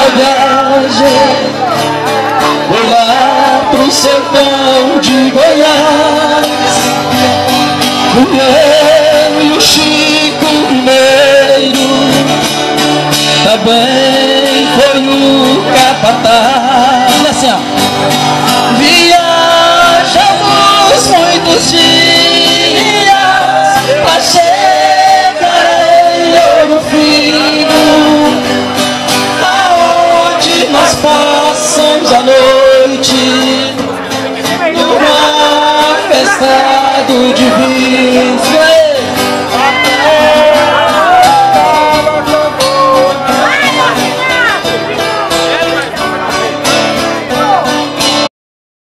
viagem foi lá pro sertão de Goiás, com eu e o Chico Mineiro, também foi o capataz. E assim, ó, viajamos muitos dias pra chegar em Ouro Fino, aonde nós passamos a noite numa festa do divino.